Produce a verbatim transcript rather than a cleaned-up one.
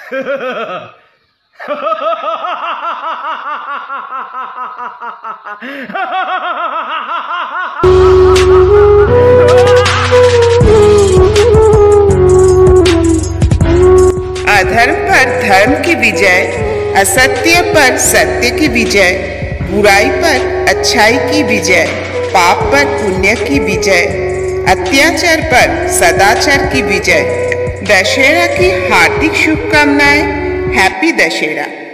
अधर्म पर धर्म की विजय, असत्य पर सत्य की विजय, बुराई पर अच्छाई की विजय, पाप पर पुण्य की विजय, अत्याचार पर सदाचार की विजय। दशहरा की हार्दिक शुभकामनाएं। हैप्पी दशहरा।